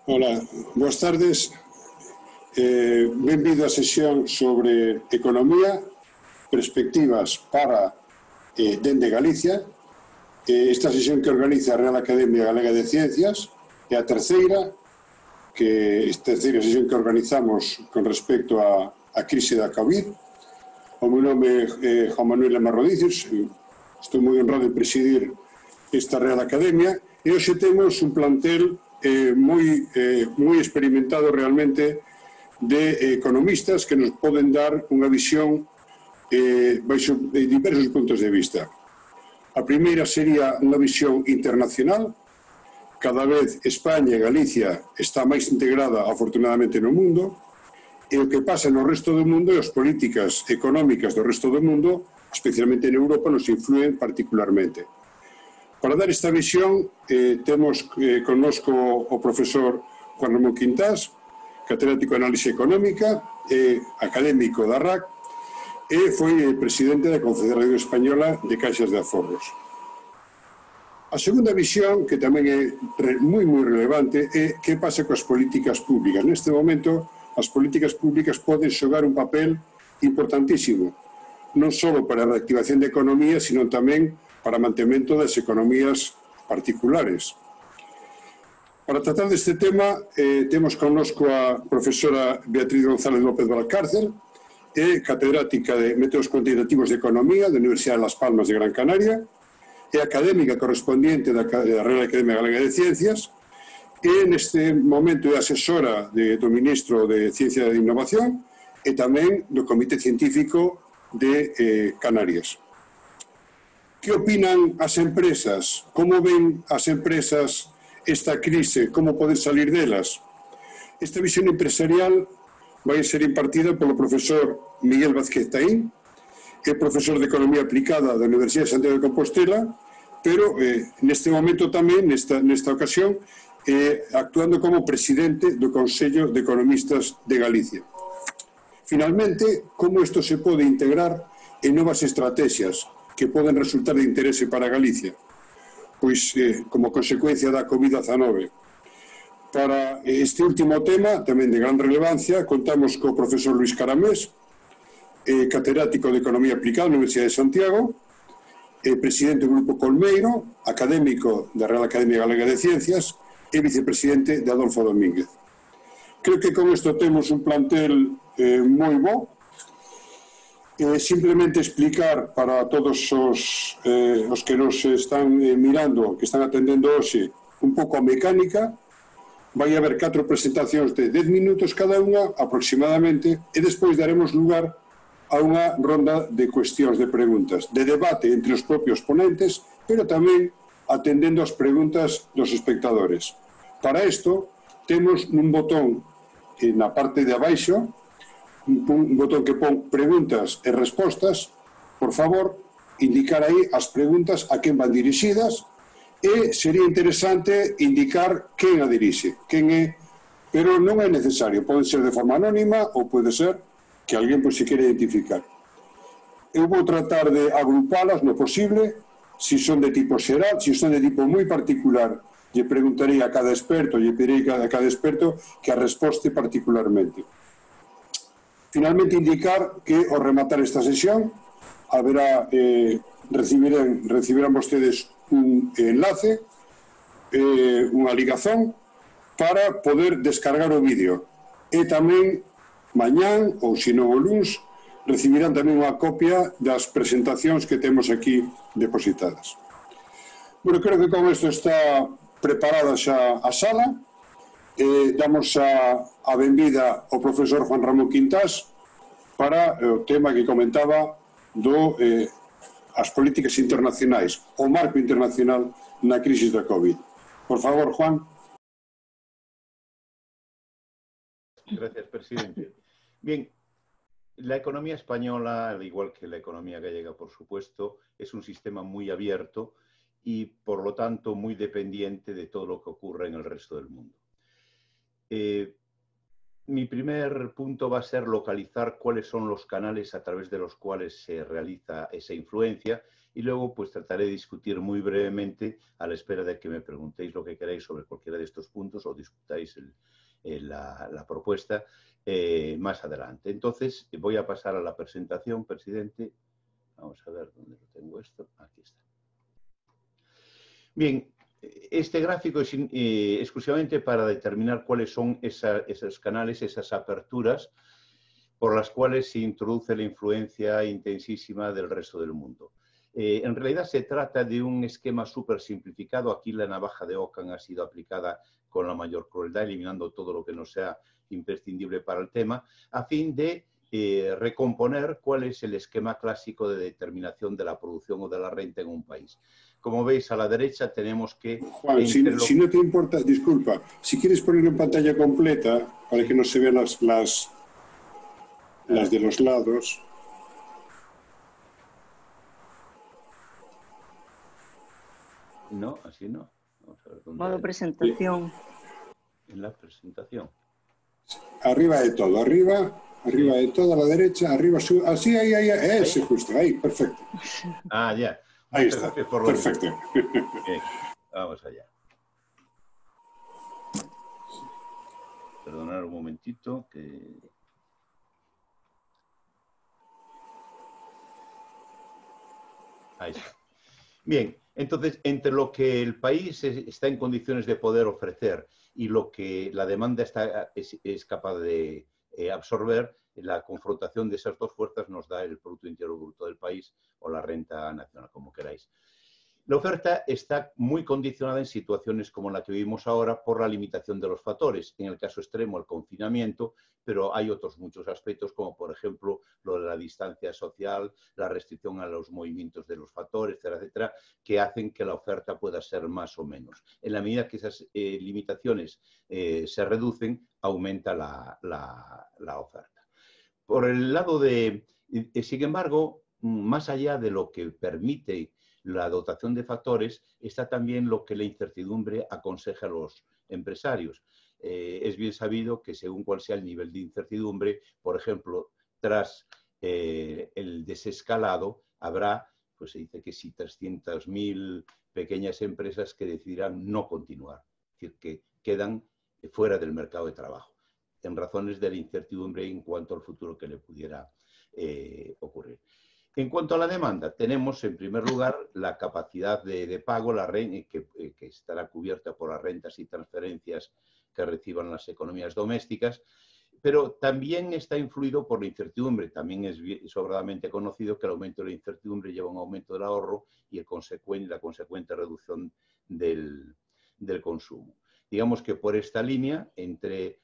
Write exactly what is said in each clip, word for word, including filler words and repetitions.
Ola, boas tardes. Eh, benvido á sesión sobre economía, perspectivas para eh, dende Galicia. Eh, esta sesión que organiza a Real Academia Galega de Ciencias é a terceira, que esta terceira sesión que organizamos con respecto á, á crise da COVID. O meu nome é eh, Juan Manuel Lema Rodicios, estou moi honrado de presidir esta Real Academia e hoxe temos un plantel eh, moi, eh, moi experimentado realmente de economistas que nos poden dar unha visión eh, baixo de diversos puntos de vista. A primeira sería unha visión internacional. Cada vez España e Galicia está máis integrada, afortunadamente, no mundo, e o que pasa no resto do mundo e as políticas económicas do resto do mundo, especialmente en Europa, nos influen particularmente. Para dar esta visión, eh, temos eh, connosco o profesor Juan Ramón Quintás, catedrático de Análise Económica, eh, académico da R A C, e foi eh, presidente da Confederación Española de Caixas de Aforros. A segunda visión, que tamén é moi, moi relevante, é que pasa coas políticas públicas. Neste momento, as políticas públicas poden xogar un papel importantísimo, non só para a reactivación da economía, sino tamén para o mantemento das economías particulares. Para tratar deste tema, eh, temos connosco a profesora Beatriz González López Valcárcel, é catedrática de Métodos Cuantitativos de Economía da Universidade de Las Palmas de Gran Canaria, é académica correspondiente da Real Academia Galega de Ciencias e neste momento é asesora de, do Ministro de Ciencia e Innovación e tamén do Comité Científico de eh, Canarias. Que opinan as empresas? Como ven as empresas esta crise? Como poden salir delas? Esta visión empresarial vai ser impartida polo profesor Miguel Vázquez Taín, que é profesor de Economía Aplicada da Universidade de Santiago de Compostela, pero eh, neste momento tamén, nesta, nesta ocasión, eh, actuando como presidente do Consello de Economistas de Galicia. Finalmente, como isto se pode integrar en novas estrategias que poden resultar de interese para Galicia, pois eh, como consecuencia da COVID diecinueve. Para este último tema, tamén de gran relevancia, contamos co profesor Luis Caramés, eh, catedrático de Economía Aplicada na Universidade de Santiago, eh, presidente do Grupo Colmeiro, académico da Real Academia Galega de Ciencias e vicepresidente de Adolfo Domínguez. Creo que con isto temos un plantel eh, moi bo. Eh, simplemente explicar para todos os, eh, os que nos están eh, mirando, que están atendendo hoxe, un pouco a mecánica. Vai haber catro presentacións de dez minutos cada unha, aproximadamente, e despois daremos lugar a unha ronda de cuestións, de preguntas, de debate entre os propios ponentes, pero tamén atendendo as preguntas dos espectadores. Para isto, temos un botón eh, na parte de abaixo, un botón que pon preguntas e respostas. Por favor, indicar aí as preguntas a quen van dirixidas e sería interesante indicar quen a dirixe, quen é, pero non é necesario, pode ser de forma anónima ou pode ser que alguén pois, se quere identificar. Eu vou tratar de agrupalas no posible, se son de tipo xeral, se son de tipo moi particular, lle preguntarei a cada experto, lle pedirei a cada experto que a resposte particularmente. Finalmente, indicar que ao rematar esta sesión haberá, eh, recibirán, recibirán vostedes un enlace, eh, unha ligazón para poder descargar o vídeo. E tamén, mañán, ou se non o luns, recibirán tamén unha copia das presentacións que temos aquí depositadas. Bueno, creo que con isto está preparada xa a sala. Eh, damos a, a benvida ao profesor Juan Ramón Quintás para eh, o tema que comentaba do eh, as políticas internacionais, o marco internacional na crise da COVID. Por favor, Juan. Gracias, presidente. Bien, la economía española, al igual que la economía gallega, por supuesto, es un sistema muy abierto y, por lo tanto, muy dependiente de todo lo que ocurre en el resto del mundo. Eh, mi primer punto va a ser localizar cuáles son los canales a través de los cuales se realiza esa influencia y luego pues trataré de discutir muy brevemente a la espera de que me preguntéis lo que queráis sobre cualquiera de estos puntos o discutáis el, el, la, la propuesta eh, más adelante. Entonces voy a pasar a la presentación, presidente. Vamos a ver dónde lo tengo esto. Aquí está. Bien. Este gráfico es eh, exclusivamente para determinar cuáles son esa, esos canales, esas aperturas por las cuales se introduce la influencia intensísima del resto del mundo. Eh, en realidad se trata de un esquema súper simplificado. Aquí la navaja de Ockham ha sido aplicada con la mayor crueldad, eliminando todo lo que no sea imprescindible para el tema, a fin de eh, recomponer cuál es el esquema clásico de determinación de la producción o de la renta en un país. Como veis, a la derecha tenemos que... Juan, si, lo... si no te importa, disculpa, si quieres ponerlo en pantalla completa, para que no se vean las, las, las de los lados. No, así no. Vamos a ver dónde Modo presentación. En la presentación. Arriba de todo, arriba, arriba de todo, a la derecha, arriba, su... así, ahí, ahí, ese ¿Ahí? Justo, ahí, perfecto. Ah, ya. Ahí está, perfecto. Bien, vamos allá. Perdonad un momentito que... Ahí está. Bien, entonces, entre lo que el país está en condiciones de poder ofrecer y lo que la demanda está, es, es capaz de eh, absorber, la confrontación de esas dos fuerzas nos da el Producto Interior Bruto del país o la renta nacional, como queráis. La oferta está muy condicionada en situaciones como la que vivimos ahora por la limitación de los factores. En el caso extremo, el confinamiento, pero hay otros muchos aspectos, como por ejemplo lo de la distancia social, la restricción a los movimientos de los factores, etcétera, etcétera, que hacen que la oferta pueda ser más o menos. En la medida que esas eh, limitaciones eh, se reducen, aumenta la, la, la oferta. Por el lado de, eh, sin embargo, más allá de lo que permite la dotación de factores, está también lo que la incertidumbre aconseja a los empresarios. Eh, es bien sabido que según cuál sea el nivel de incertidumbre, por ejemplo, tras eh, el desescalado, habrá, pues se dice que sí, trescientas mil pequeñas empresas que decidirán no continuar, es decir, que quedan fuera del mercado de trabajo, en razones de la incertidumbre en cuanto al futuro que le pudiera eh, ocurrir. En cuanto a la demanda, tenemos en primer lugar la capacidad de, de pago, la renta, que, que estará cubierta por las rentas y transferencias que reciban las economías domésticas, pero también está influido por la incertidumbre. También es sobradamente conocido que el aumento de la incertidumbre lleva a un aumento del ahorro y el consecuente, la consecuente reducción del, del consumo. Digamos que por esta línea, entre...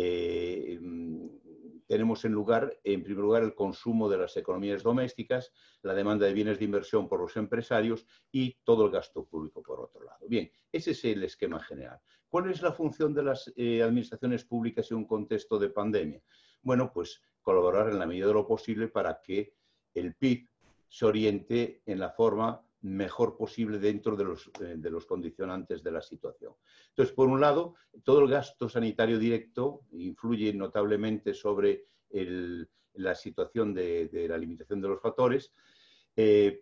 Eh, tenemos en, lugar, en primer lugar el consumo de las economías domésticas, la demanda de bienes de inversión por los empresarios y todo el gasto público por otro lado. Bien, ese es el esquema general. ¿Cuál es la función de las eh, administraciones públicas en un contexto de pandemia? Bueno, pues colaborar en la medida de lo posible para que el P I B se oriente en la forma mejor posible dentro de los, eh, de los condicionantes de la situación. Entonces, por un lado, todo el gasto sanitario directo influye notablemente sobre el, la situación de, de la limitación de los factores. Eh,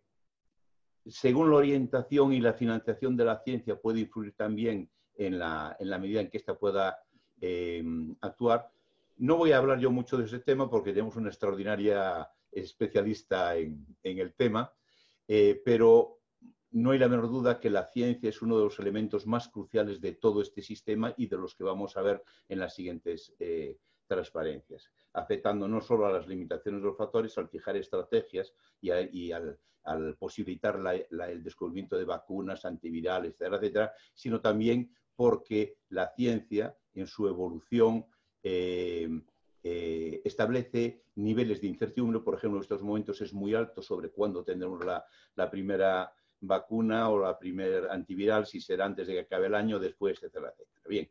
según la orientación y la financiación de la ciencia puede influir también en la, en la medida en que ésta pueda eh, actuar. No voy a hablar yo mucho de ese tema porque tenemos una extraordinaria especialista en, en el tema, eh, pero no hay la menor duda que la ciencia es uno de los elementos más cruciales de todo este sistema y de los que vamos a ver en las siguientes eh, transparencias, afectando no solo a las limitaciones de los factores al fijar estrategias y, a, y al, al posibilitar la, la, el descubrimiento de vacunas, antivirales, etcétera, etcétera, sino también porque la ciencia en su evolución eh, eh, establece niveles de incertidumbre. Por ejemplo, en estos momentos es muy alto sobre cuándo tendremos la, la primera vacuna o la primer antiviral, si será antes de que acabe el año, después, etcétera, etcétera. Bien.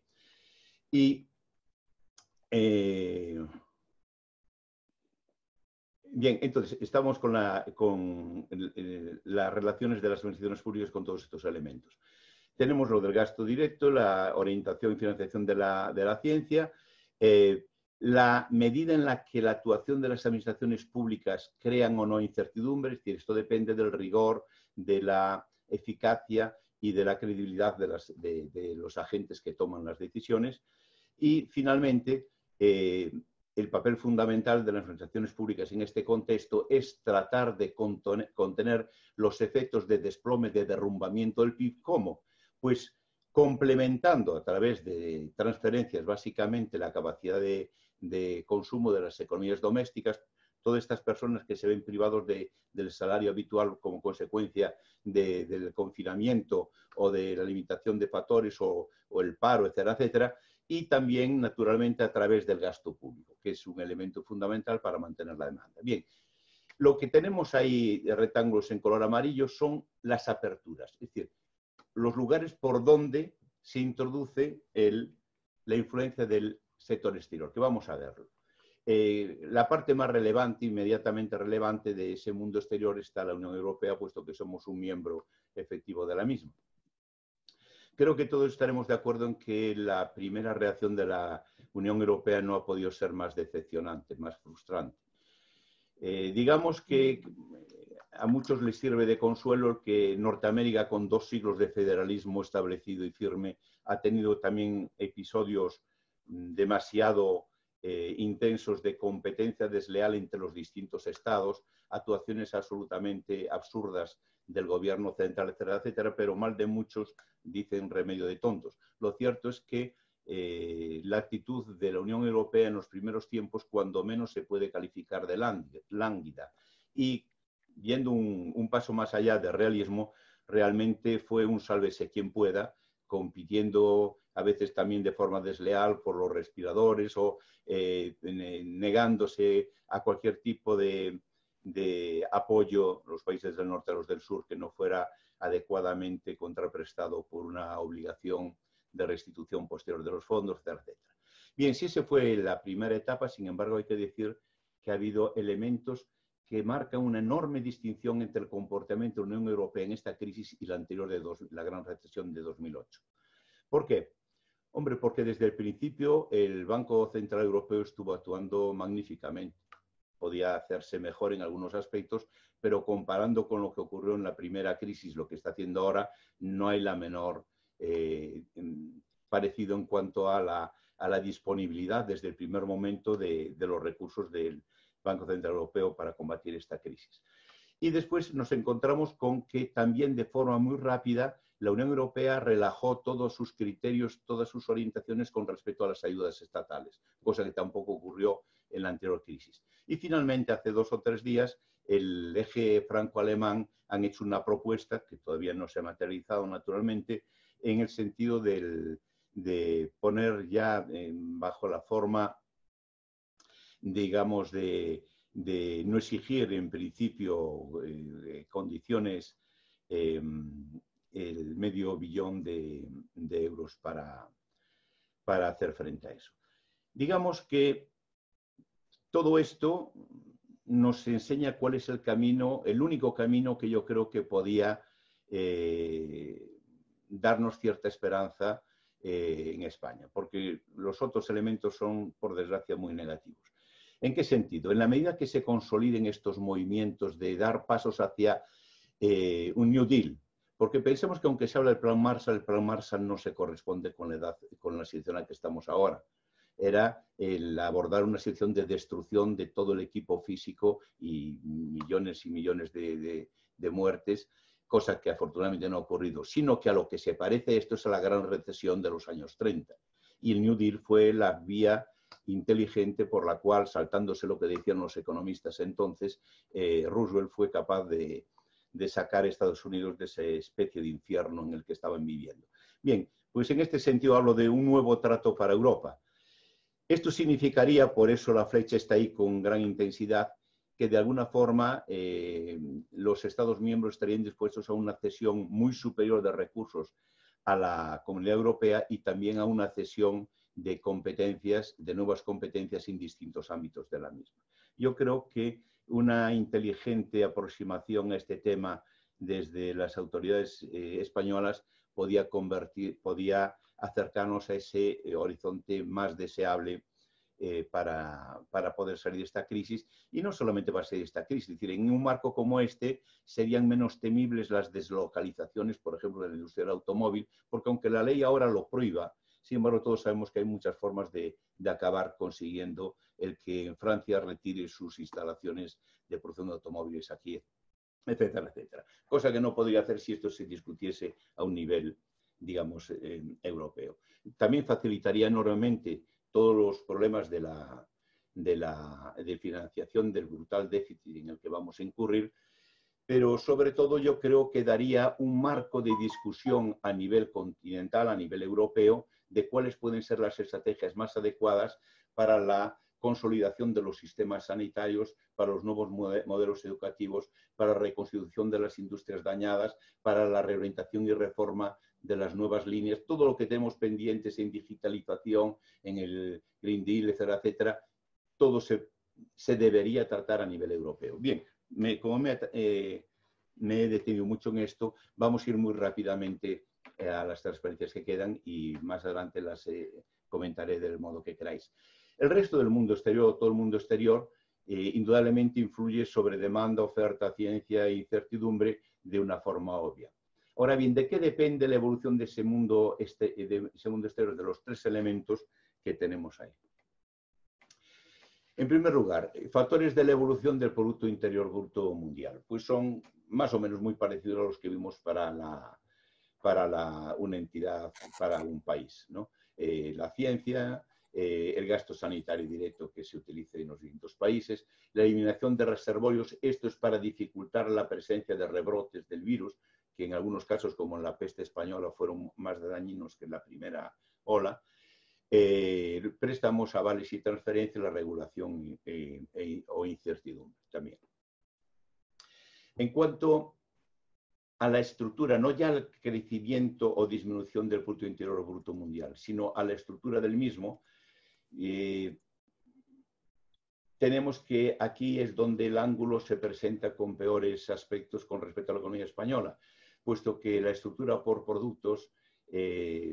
Y eh, bien, entonces estamos con, la, con el, el, las relaciones de las administraciones públicas con todos estos elementos. Tenemos lo del gasto directo, la orientación y financiación de la, de la ciencia, eh, la medida en la que la actuación de las administraciones públicas crean o no incertidumbre, es decir, esto depende del rigor, de la eficacia y de la credibilidad de, las, de, de los agentes que toman las decisiones. Y, finalmente, eh, el papel fundamental de las administraciones públicas en este contexto es tratar de contener los efectos de desplome, de derrumbamiento del P I B. ¿Cómo? Pues complementando a través de transferencias básicamente la capacidad de, de consumo de las economías domésticas, todas estas personas que se ven privados de, del salario habitual como consecuencia de, del confinamiento o de la limitación de factores o, o el paro, etcétera, etcétera, y también, naturalmente, a través del gasto público, que es un elemento fundamental para mantener la demanda. Bien, lo que tenemos ahí de rectángulos en color amarillo son las aperturas, es decir, los lugares por donde se introduce el, la influencia del sector exterior, que vamos a verlo. Eh, la parte más relevante, inmediatamente relevante de ese mundo exterior está la Unión Europea, puesto que somos un miembro efectivo de la misma. Creo que todos estaremos de acuerdo en que la primera reacción de la Unión Europea no ha podido ser más decepcionante, más frustrante. Eh, digamos que a muchos les sirve de consuelo que Norteamérica, con dos siglos de federalismo establecido y firme, ha tenido también episodios demasiado eh, intensos de competencia desleal entre los distintos estados, actuaciones absolutamente absurdas del gobierno central, etcétera, etcétera, pero mal de muchos dicen remedio de tontos. Lo cierto es que eh, la actitud de la Unión Europea en los primeros tiempos, cuando menos se puede calificar de lánguida. Y yendo un, un paso más allá de realismo, realmente fue un sálvese quien pueda, compitiendo a veces también de forma desleal por los respiradores o eh, negándose a cualquier tipo de, de apoyo, los países del norte a los del sur, que no fuera adecuadamente contraprestado por una obligación de restitución posterior de los fondos, etcétera, etcétera. Bien, si esa fue la primera etapa, sin embargo, hay que decir que ha habido elementos que marcan una enorme distinción entre el comportamiento de la Unión Europea en esta crisis y la anterior de dos, la gran recesión de dos mil ocho. ¿Por qué? Hombre, porque desde el principio el Banco Central Europeo estuvo actuando magníficamente. Podía hacerse mejor en algunos aspectos, pero comparando con lo que ocurrió en la primera crisis, lo que está haciendo ahora, no hay la menor eh, parecido en cuanto a la, a la disponibilidad desde el primer momento de, de los recursos del Banco Central Europeo para combatir esta crisis. Y después nos encontramos con que también de forma muy rápida la Unión Europea relajó todos sus criterios, todas sus orientaciones con respecto a las ayudas estatales, cosa que tampoco ocurrió en la anterior crisis. Y finalmente, hace dos o tres días, el eje franco-alemán han hecho una propuesta, que todavía no se ha materializado naturalmente, en el sentido del, de poner ya eh, bajo la forma, digamos, de, de no exigir en principio eh, condiciones, eh, el medio billón de, de euros para, para hacer frente a eso. Digamos que todo esto nos enseña cuál es el camino, el único camino que yo creo que podía eh, darnos cierta esperanza eh, en España, porque los otros elementos son, por desgracia, muy negativos. ¿En qué sentido? En la medida que se consoliden estos movimientos de dar pasos hacia eh, un New Deal, porque pensemos que aunque se habla del Plan Marshall, el Plan Marshall no se corresponde con la, edad, con la situación en la que estamos ahora. Era el abordar una situación de destrucción de todo el equipo físico y millones y millones de, de, de muertes, cosa que afortunadamente no ha ocurrido, sino que a lo que se parece esto es a la gran recesión de los años treinta. Y el New Deal fue la vía inteligente por la cual, saltándose lo que decían los economistas entonces, eh, Roosevelt fue capaz de, de sacar a Estados Unidos de esa especie de infierno en el que estaban viviendo. Bien, pues en este sentido hablo de un nuevo trato para Europa. Esto significaría, por eso la flecha está ahí con gran intensidad, que de alguna forma eh, los Estados miembros estarían dispuestos a una cesión muy superior de recursos a la Comunidad Europea y también a una cesión de competencias, de nuevas competencias en distintos ámbitos de la misma. Yo creo que una inteligente aproximación a este tema desde las autoridades eh, españolas podía convertir, podía acercarnos a ese eh, horizonte más deseable eh, para, para poder salir de esta crisis, y no solamente para salir de esta crisis, es decir, en un marco como este serían menos temibles las deslocalizaciones, por ejemplo, de la industria del automóvil, porque aunque la ley ahora lo prohíba, sin embargo, todos sabemos que hay muchas formas de, de acabar consiguiendo el que en Francia retire sus instalaciones de producción de automóviles aquí, etcétera, etcétera. Cosa que no podría hacer si esto se discutiese a un nivel, digamos, eh, europeo. También facilitaría enormemente todos los problemas de la, de la de financiación del brutal déficit en el que vamos a incurrir, pero sobre todo yo creo que daría un marco de discusión a nivel continental, a nivel europeo, de cuáles pueden ser las estrategias más adecuadas para la consolidación de los sistemas sanitarios, para los nuevos modelos educativos, para la reconstitución de las industrias dañadas, para la reorientación y reforma de las nuevas líneas, todo lo que tenemos pendientes en digitalización, en el Green Deal, etcétera, etcétera, todo se, se debería tratar a nivel europeo. Bien, me, como me, eh, me he detenido mucho en esto, vamos a ir muy rápidamente eh, a las transparencias que quedan y más adelante las eh, comentaré del modo que queráis. El resto del mundo exterior, todo el mundo exterior, eh, indudablemente influye sobre demanda, oferta, ciencia e incertidumbre de una forma obvia. Ahora bien, ¿de qué depende la evolución de ese mundo, este, de ese mundo exterior, de los tres elementos que tenemos ahí? En primer lugar, factores de la evolución del Producto Interior Bruto Mundial. Pues son más o menos muy parecidos a los que vimos para, la, para la, una entidad, para un país, ¿no? Eh, la ciencia, eh, el gasto sanitario directo que se utiliza en los distintos países, la eliminación de reservorios. Esto es para dificultar la presencia de rebrotes del virus, que en algunos casos, como en la peste española, fueron más dañinos que en la primera ola. Eh, préstamos, avales y transferencias, la regulación eh, eh, o incertidumbre también. En cuanto a la estructura, no ya al crecimiento o disminución del Producto Interior Bruto Mundial, sino a la estructura del mismo, eh, tenemos que aquí es donde el ángulo se presenta con peores aspectos con respecto a la economía española, puesto que la estructura por productos eh,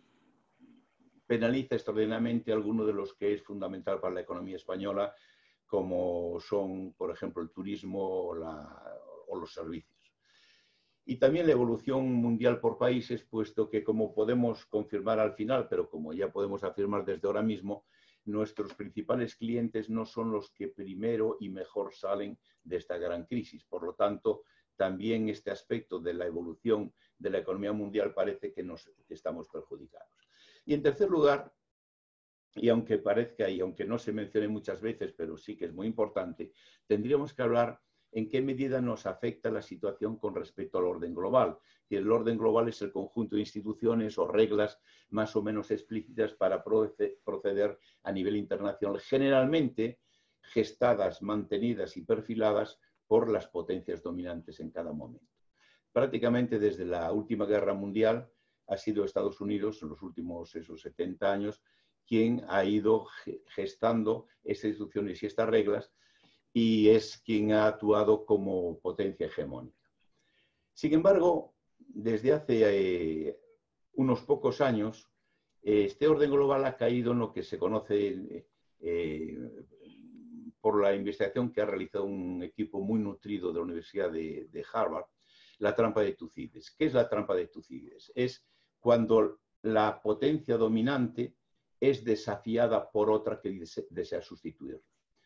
penaliza extraordinariamente alguno de los que es fundamental para la economía española, como son, por ejemplo, el turismo o, la, o los servicios. Y también la evolución mundial por países, puesto que, como podemos confirmar al final, pero como ya podemos afirmar desde ahora mismo, nuestros principales clientes no son los que primero y mejor salen de esta gran crisis. Por lo tanto, también este aspecto de la evolución de la economía mundial parece que, nos, que estamos perjudicados. Y en tercer lugar, y aunque parezca y aunque no se mencione muchas veces, pero sí que es muy importante, tendríamos que hablar en qué medida nos afecta la situación con respecto al orden global. Y el orden global es el conjunto de instituciones o reglas más o menos explícitas para proceder a nivel internacional, generalmente gestadas, mantenidas y perfiladas por las potencias dominantes en cada momento. Prácticamente desde la última guerra mundial ha sido Estados Unidos, en los últimos esos setenta años, quien ha ido gestando estas instituciones y estas reglas, y es quien ha actuado como potencia hegemónica. Sin embargo, desde hace eh, unos pocos años, eh, este orden global ha caído en lo que se conoce eh, por la investigación que ha realizado un equipo muy nutrido de la Universidad de, de Harvard, la trampa de Tucídides. ¿Qué es la trampa de Tucídides? Es cuando la potencia dominante es desafiada por otra que desea sustituirla.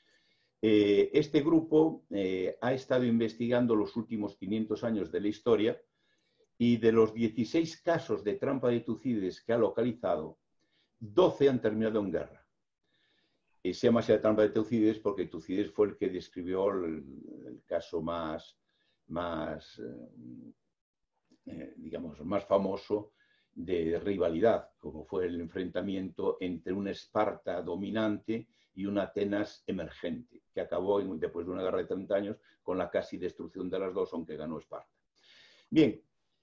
Eh, este grupo eh, ha estado investigando los últimos quinientos años de la historia y de los dieciséis casos de trampa de Tucídides que ha localizado, doce han terminado en guerra. Y se llama así la trampa de Tucídides porque Tucídides fue el que describió el, el caso más, más eh, digamos, más famoso de rivalidad, como fue el enfrentamiento entre una Esparta dominante y una Atenas emergente, que acabó en, después de una guerra de treinta años con la casi destrucción de las dos, aunque ganó Esparta. Bien,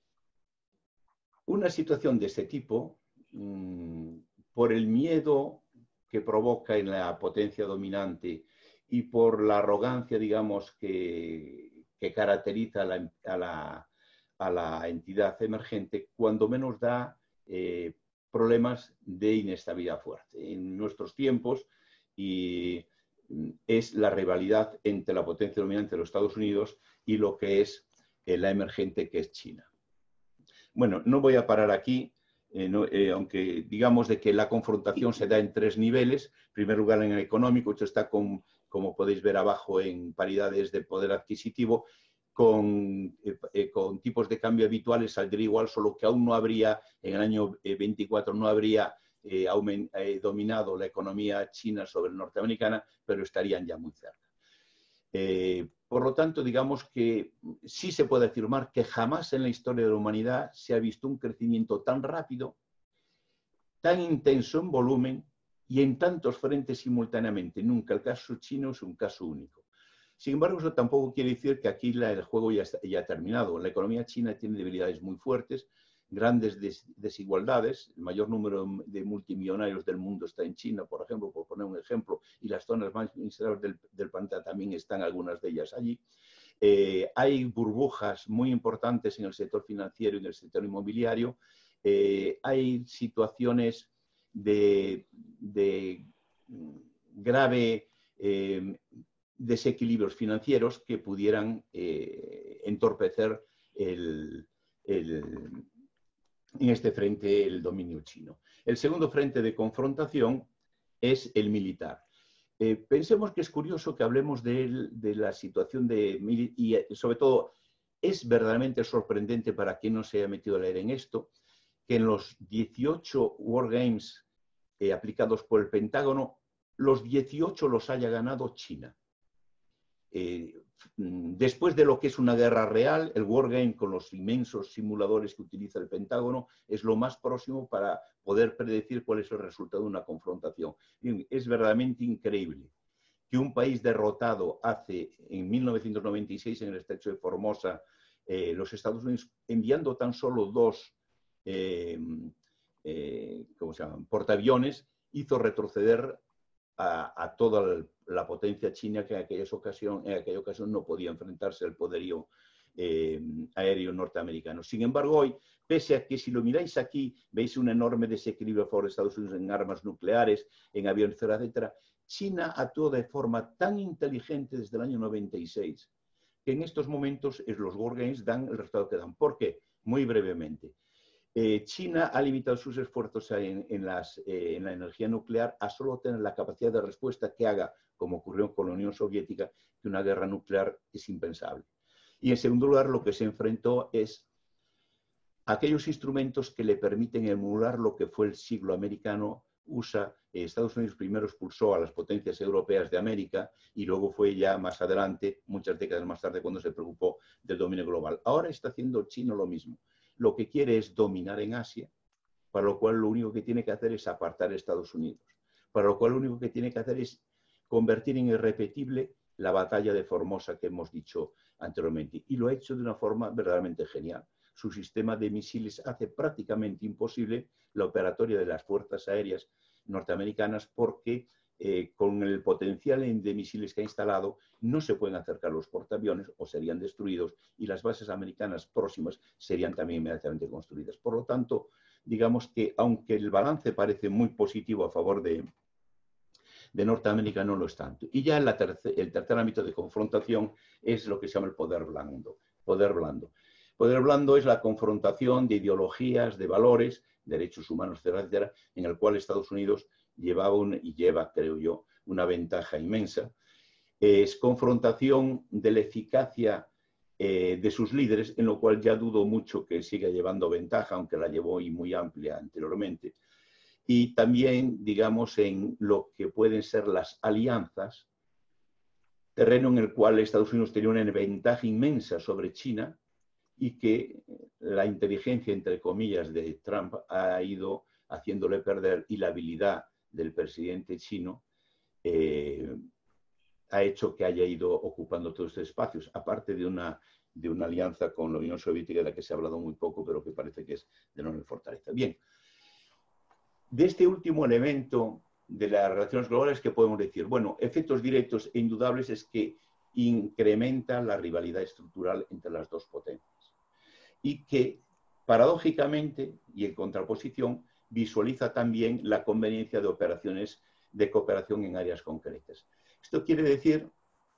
una situación de este tipo, mmm, por el miedo que provoca en la potencia dominante y por la arrogancia, digamos, que, que caracteriza a la, a la a la entidad emergente, cuando menos da eh, problemas de inestabilidad fuerte. En nuestros tiempos, y es la rivalidad entre la potencia dominante de los Estados Unidos y lo que es eh, la emergente, que es China. Bueno, no voy a parar aquí, eh, no, eh, aunque digamos de que la confrontación se da en tres niveles. En primer lugar, en el económico, esto está con, como podéis ver abajo, en paridades de poder adquisitivo. Con, eh, eh, con tipos de cambio habituales saldría igual, solo que aún no habría, en el año eh, veinticuatro no habría eh, aument, eh, dominado la economía china sobre la norteamericana, pero estarían ya muy cerca. Eh, por lo tanto, digamos que sí se puede afirmar que jamás en la historia de la humanidad se ha visto un crecimiento tan rápido, tan intenso en volumen y en tantos frentes simultáneamente. Nunca. El caso chino es un caso único. Sin embargo, eso tampoco quiere decir que aquí la, el juego ya, está, ya ha terminado. La economía china tiene debilidades muy fuertes, grandes des, desigualdades. El mayor número de multimillonarios del mundo está en China, por ejemplo, por poner un ejemplo, y las zonas más miserables del, del planeta también están algunas de ellas allí. Eh, hay burbujas muy importantes en el sector financiero y en el sector inmobiliario. Eh, hay situaciones de, de grave eh, desequilibrios financieros que pudieran eh, entorpecer el, el, en este frente el dominio chino. El segundo frente de confrontación es el militar. Eh, pensemos que es curioso que hablemos de, de la situación de... y sobre todo es verdaderamente sorprendente para quien no se haya metido a leer en esto, que en los dieciocho Wargames eh, aplicados por el Pentágono, los dieciocho los haya ganado China. Eh, después de lo que es una guerra real, el Wargame con los inmensos simuladores que utiliza el Pentágono es lo más próximo para poder predecir cuál es el resultado de una confrontación. Bien, es verdaderamente increíble que un país derrotado hace en mil novecientos noventa y seis en el estrecho de Formosa, eh, los Estados Unidos enviando tan solo dos eh, eh, ¿cómo se llaman? portaaviones, hizo retroceder A, a toda la potencia china que en aquella ocasión, en aquella ocasión no podía enfrentarse al poderío eh, aéreo norteamericano. Sin embargo, hoy, pese a que si lo miráis aquí, veis un enorme desequilibrio a favor de Estados Unidos en armas nucleares, en aviones, etcétera, China actuó de forma tan inteligente desde el año noventa y seis que en estos momentos es, los Wargames dan el resultado que dan. ¿Por qué? Muy brevemente. Eh, China ha limitado sus esfuerzos en, en, las, eh, en la energía nuclear a solo tener la capacidad de respuesta que haga, como ocurrió con la Unión Soviética, que una guerra nuclear es impensable. Y en segundo lugar, lo que se enfrentó es aquellos instrumentos que le permiten emular lo que fue el siglo americano. U S A, eh, Estados Unidos primero expulsó a las potencias europeas de América y luego fue ya más adelante, muchas décadas más tarde, cuando se preocupó del dominio global. Ahora está haciendo China lo mismo. Lo que quiere es dominar en Asia, para lo cual lo único que tiene que hacer es apartar a Estados Unidos, para lo cual lo único que tiene que hacer es convertir en irrepetible la batalla de Formosa que hemos dicho anteriormente. Y lo ha hecho de una forma verdaderamente genial. Su sistema de misiles hace prácticamente imposible la operatoria de las fuerzas aéreas norteamericanas porque eh, con el potencial de misiles que ha instalado no se pueden acercar los portaaviones o serían destruidos y las bases americanas próximas serían también inmediatamente construidas. Por lo tanto, digamos que aunque el balance parece muy positivo a favor de, de Norteamérica, no lo es tanto. Y ya en la tercer, el tercer ámbito de confrontación es lo que se llama el poder blando. Poder blando. Poder blando es la confrontación de ideologías, de valores, derechos humanos, etcétera, en el cual Estados Unidos llevaba un, y lleva, creo yo, una ventaja inmensa. Es confrontación de la eficacia eh, de sus líderes, en lo cual ya dudo mucho que siga llevando ventaja, aunque la llevó y muy amplia anteriormente. Y también, digamos, en lo que pueden ser las alianzas, terreno en el cual Estados Unidos tenía una ventaja inmensa sobre China y que la inteligencia, entre comillas, de Trump ha ido haciéndole perder, y la habilidad del presidente chino eh, ha hecho que haya ido ocupando todos estos espacios, aparte de una, de una alianza con la Unión Soviética, de la que se ha hablado muy poco, pero que parece que es de enorme fortaleza. Bien, de este último elemento de las relaciones globales, ¿qué podemos decir? Bueno, efectos directos e indudables es que incrementa la rivalidad estructural entre las dos potencias y que, paradójicamente y en contraposición, visualiza también la conveniencia de operaciones de cooperación en áreas concretas. Esto quiere decir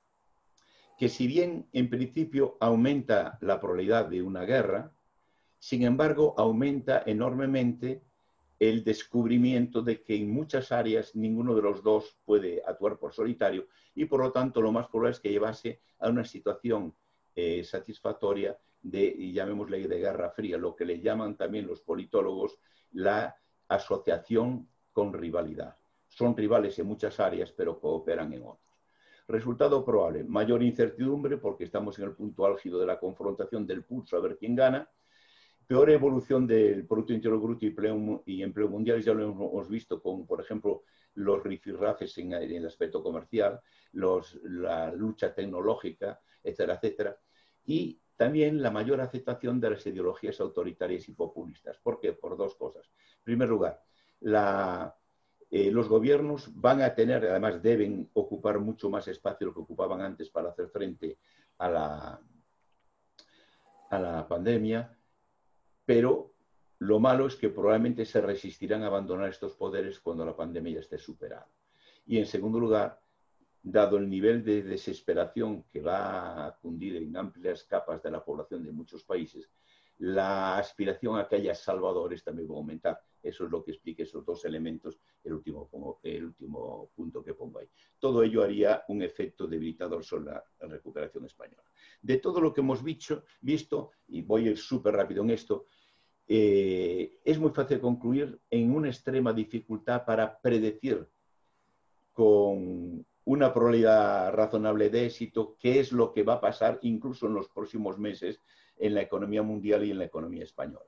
que si bien en principio aumenta la probabilidad de una guerra, sin embargo aumenta enormemente el descubrimiento de que en muchas áreas ninguno de los dos puede actuar por solitario y por lo tanto lo más probable es que llevase a una situación eh, satisfactoria de, llamémosle, de guerra fría, lo que le llaman también los politólogos la asociación con rivalidad. Son rivales en muchas áreas, pero cooperan en otras. Resultado probable, mayor incertidumbre porque estamos en el punto álgido de la confrontación del pulso a ver quién gana. Peor evolución del Producto Interior Bruto y empleo, y empleo mundial, ya lo hemos visto con, por ejemplo, los rifirrafes en, en el aspecto comercial, los, la lucha tecnológica, etcétera, etcétera. Y también la mayor aceptación de las ideologías autoritarias y populistas. ¿Por qué? Por dos cosas. En primer lugar, la, eh, los gobiernos van a tener, además deben ocupar mucho más espacio de lo que ocupaban antes para hacer frente a la, a la pandemia, pero lo malo es que probablemente se resistirán a abandonar estos poderes cuando la pandemia ya esté superada. Y en segundo lugar, dado el nivel de desesperación que va a cundir en amplias capas de la población de muchos países, la aspiración a que haya salvadores también va a aumentar. Eso es lo que explica esos dos elementos, el último, el último punto que pongo ahí. Todo ello haría un efecto debilitador sobre la recuperación española. De todo lo que hemos visto, visto y voy a ir súper rápido en esto, eh, es muy fácil concluir en una extrema dificultad para predecir con una probabilidad razonable de éxito qué es lo que va a pasar incluso en los próximos meses en la economía mundial y en la economía española.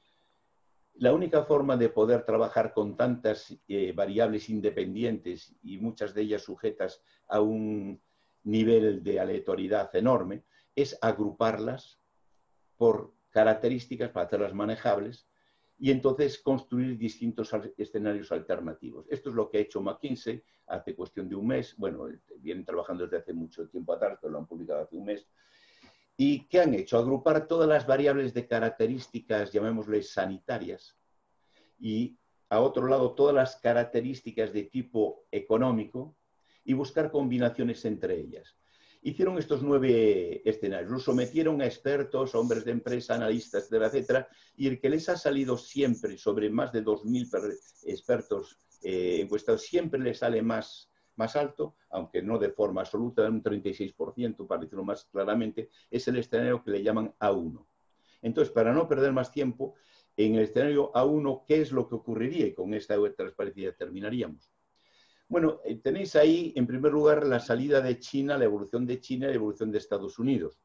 La única forma de poder trabajar con tantas eh, variables independientes y muchas de ellas sujetas a un nivel de aleatoriedad enorme es agruparlas por características para hacerlas manejables y entonces construir distintos escenarios alternativos. Esto es lo que ha hecho McKinsey hace cuestión de un mes. Bueno, vienen trabajando desde hace mucho tiempo atrás, pero lo han publicado hace un mes. ¿Y qué han hecho? Agrupar todas las variables de características, llamémosle sanitarias, y a otro lado todas las características de tipo económico y buscar combinaciones entre ellas. Hicieron estos nueve escenarios, los sometieron a expertos, hombres de empresa, analistas, etcétera, etcétera, y el que les ha salido siempre sobre más de dos mil expertos eh, encuestados, siempre les sale más, más alto, aunque no de forma absoluta, un treinta y seis por ciento, para decirlo más claramente, es el escenario que le llaman A uno. Entonces, para no perder más tiempo, en el escenario A uno, ¿qué es lo que ocurriría? Y con esta transparencia terminaríamos. Bueno, tenéis ahí, en primer lugar, la salida de China, la evolución de China y la evolución de Estados Unidos.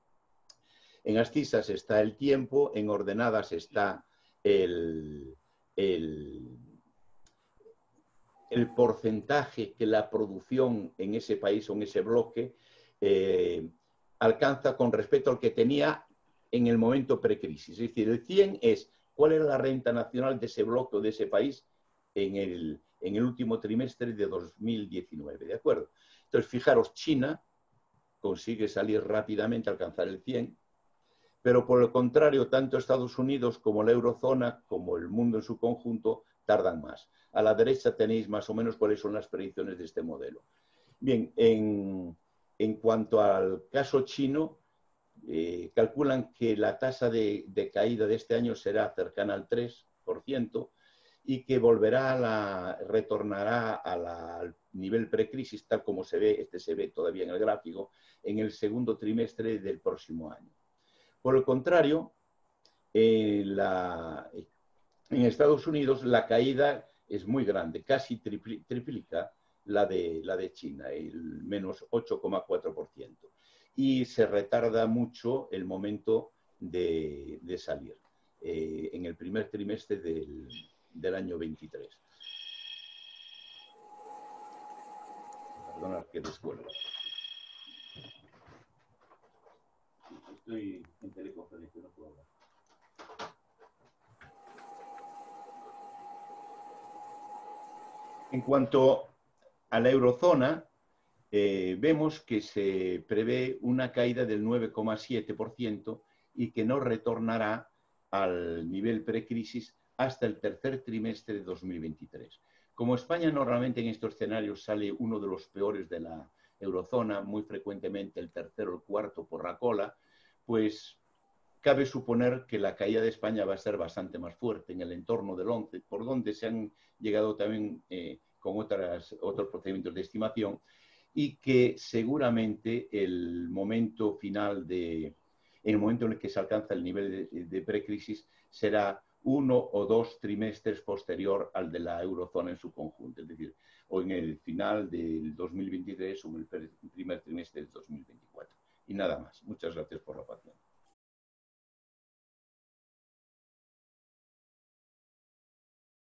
En abscisas está el tiempo, en ordenadas está el, el, el porcentaje que la producción en ese país o en ese bloque eh, alcanza con respecto al que tenía en el momento precrisis. Es decir, el cien es cuál era la renta nacional de ese bloque o de ese país en el, en el último trimestre de dos mil diecinueve, ¿de acuerdo? Entonces, fijaros, China consigue salir rápidamente, alcanzar el cien, pero por el contrario, tanto Estados Unidos como la eurozona, como el mundo en su conjunto, tardan más. A la derecha tenéis más o menos cuáles son las predicciones de este modelo. Bien, en, en cuanto al caso chino, eh, calculan que la tasa de, de caída de este año será cercana al tres por ciento, y que volverá a la, retornará a la, al nivel precrisis, tal como se ve, este se ve todavía en el gráfico, en el segundo trimestre del próximo año. Por el contrario, eh, la, en Estados Unidos la caída es muy grande, casi tripli, triplica la de, la de China, el menos ocho coma cuatro por ciento. Y se retarda mucho el momento de, de salir eh, en el primer trimestre del del año veintitrés. Perdonad que descuelgo. Estoy en teleconferencia, no puedo hablar. En cuanto a la eurozona, eh, vemos que se prevé una caída del nueve coma siete por ciento y que no retornará al nivel precrisis hasta el tercer trimestre de dos mil veintitrés. Como España normalmente en estos escenarios sale uno de los peores de la eurozona, muy frecuentemente el tercero o el cuarto por la cola, pues cabe suponer que la caída de España va a ser bastante más fuerte, en el entorno del once, por donde se han llegado también eh, con otras, otros procedimientos de estimación, y que seguramente el momento final de, en el momento en el que se alcanza el nivel de, de precrisis, será uno o dos trimestres posterior al de la eurozona en su conjunto, es decir, o en el final del dos mil veintitrés o en el primer trimestre del dos mil veinticuatro. Y nada más. Muchas gracias por la paciencia.